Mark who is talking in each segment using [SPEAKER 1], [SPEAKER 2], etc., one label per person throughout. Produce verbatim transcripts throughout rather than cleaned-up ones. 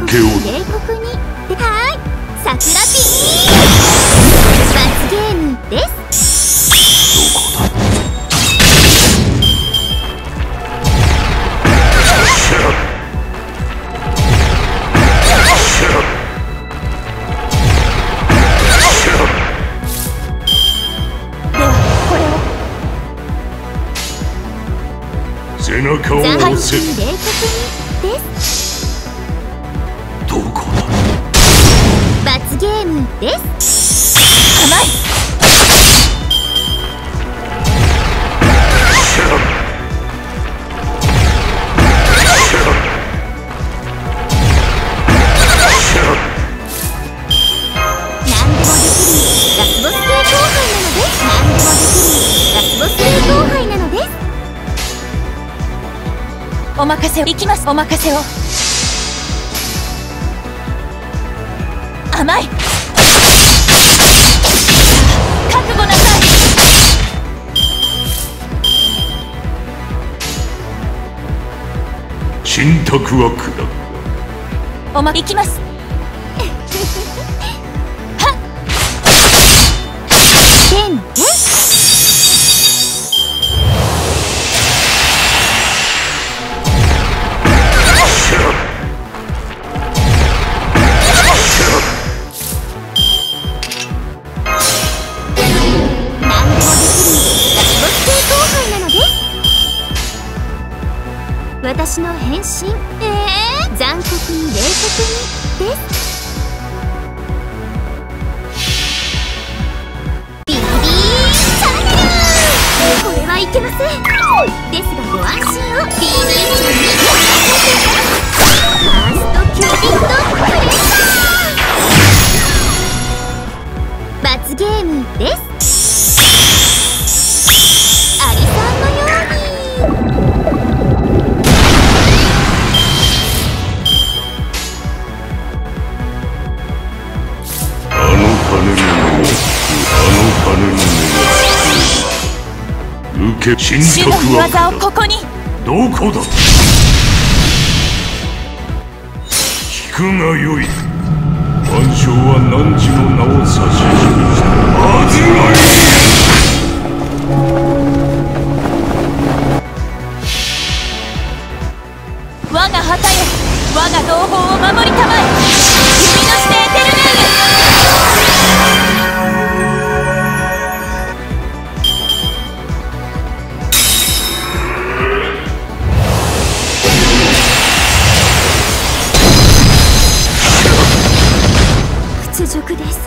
[SPEAKER 1] 警告に。はい、桜ピー罰ゲームです。
[SPEAKER 2] どこだ。
[SPEAKER 1] ではこれを
[SPEAKER 2] 背中を押せ。
[SPEAKER 1] 冷酷にです。
[SPEAKER 2] どこだ。
[SPEAKER 1] 罰ゲームです。甘い。何でもできるラスボス系後輩なのです。何でもできるラスボス系後輩なのです。お任せをいきます。お任せを。甘い。覚悟なさい。
[SPEAKER 2] 信託は下る。
[SPEAKER 1] おまいきます。はっ。てんてん。私の変身、えー、残酷に冷酷にです。ビビーチャンネル。これはいけません。ですがご安心を。ビビーちゃんにお任せ。ファーストキュービットプレッシャー。罰ゲームです。アリさんのように。
[SPEAKER 2] 受け信託は
[SPEAKER 1] 技をここに。
[SPEAKER 2] どこだ。聞くがよい。万象は汝の名を指し示したはずがいい。
[SPEAKER 1] 我が旗よ、我が同胞を守りたまえ。弓のしてエテルヌール。屈辱です。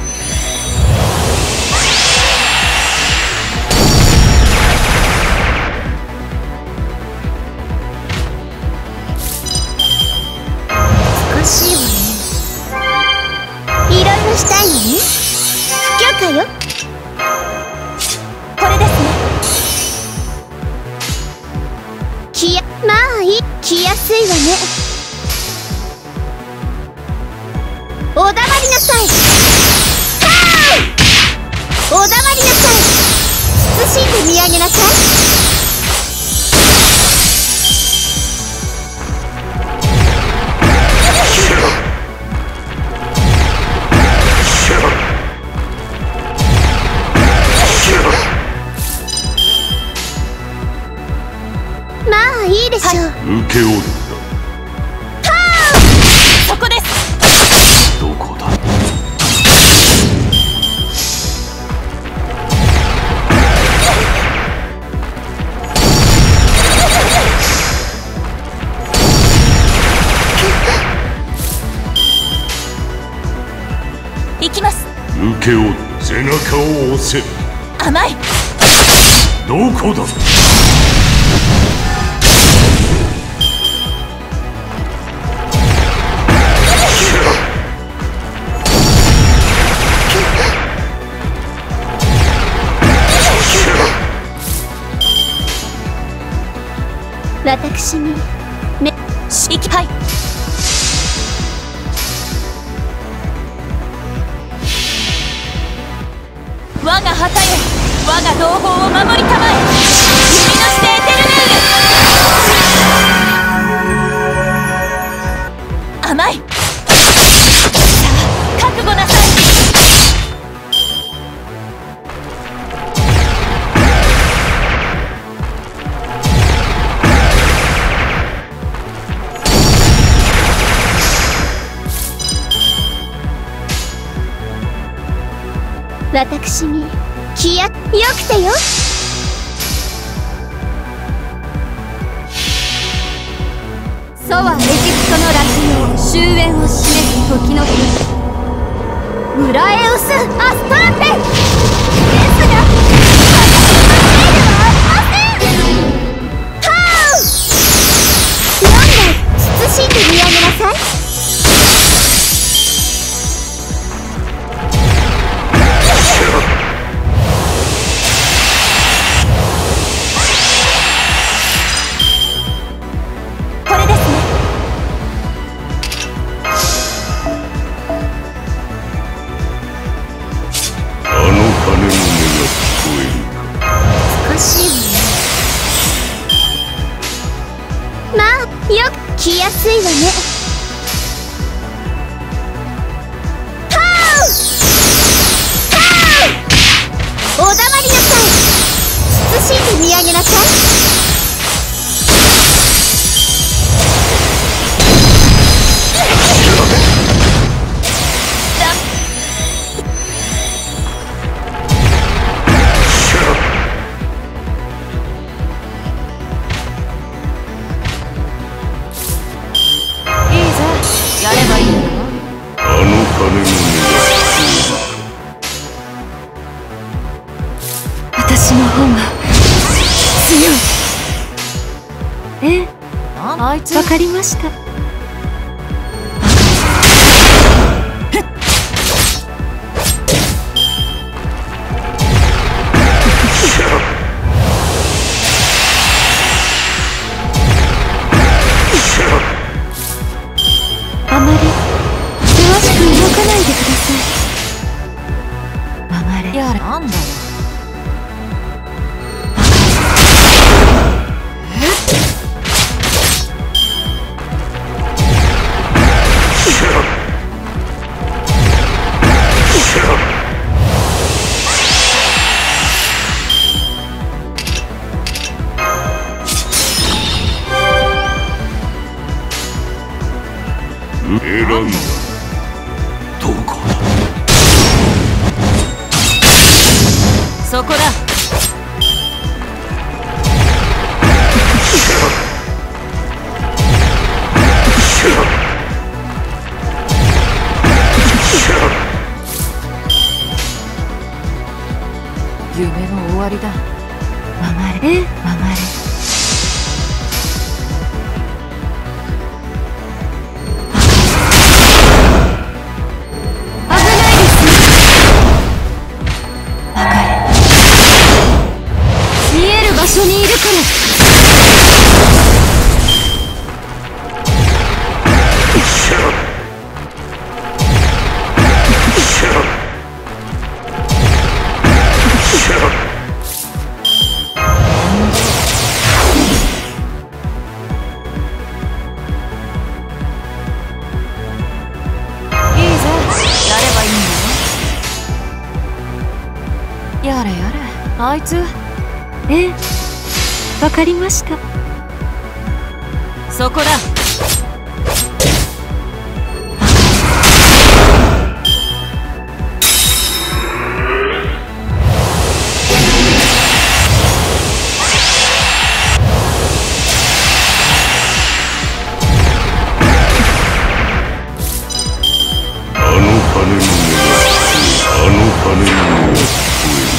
[SPEAKER 1] 欲しいわね。いろいろしたいのね。不許可よ。これですね。きや、まあいい。来やすいわね。お黙りなさい。お黙りなさい。慎んで見上げなさい。まあいいでしょう。
[SPEAKER 2] 受け負った。
[SPEAKER 1] そこです。
[SPEAKER 2] どこだ。
[SPEAKER 1] 行きます。
[SPEAKER 2] 受け負った。背中を押せ。
[SPEAKER 1] 甘い。
[SPEAKER 2] どこだ。
[SPEAKER 1] 私にめしきはい。我が旗よ、我が同胞を守りたまえ。弓のしてエテルヌール。甘い。 私に気やよくてよ。祖はエジプトの落葉終焉を示す時の日、ウラエオス・アスターテですが、私のせいではありません。タウよんだい慎んで見上げなさい。これですね。
[SPEAKER 2] あの鐘の音が聞こえるか。
[SPEAKER 1] 難しいわね。まあよく来やすいわね。タウタウお黙りなさい。慎んで見上げなさい。
[SPEAKER 3] やればいいんだろ。
[SPEAKER 2] あの鐘の音が聞こ
[SPEAKER 3] 私の方が強い。ええ、あいつわかりました。あまり詳しく動かないでください。曲がれ。いや、なんだよ。
[SPEAKER 2] える。選んだ。どこだ。
[SPEAKER 3] そこだ。夢の終わりだ。曲がれ、曲がれ。場所にいるから。いいぜ、やればいいんだよ。やれやれ、あいつ。ええ、わかりました。そこだ。
[SPEAKER 2] あの鐘の音があの鐘の音が聞こえる。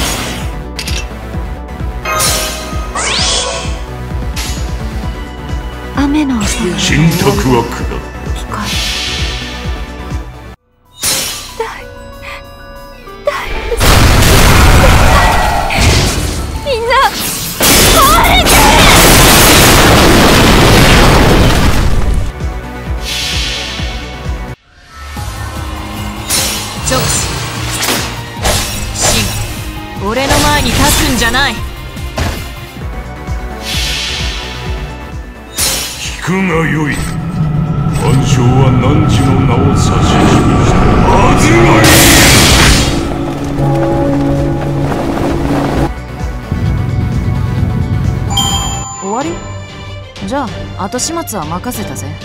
[SPEAKER 3] 雨の音。
[SPEAKER 2] 神託は下った。
[SPEAKER 3] 光。だい、だい、みんな壊れてる。直視。シン、俺の前に立つんじゃない。
[SPEAKER 2] 聞くがよい。万象は汝の名を指し示したはずがい
[SPEAKER 3] 終わり？じゃあ後始末は任せたぜ。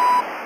[SPEAKER 1] う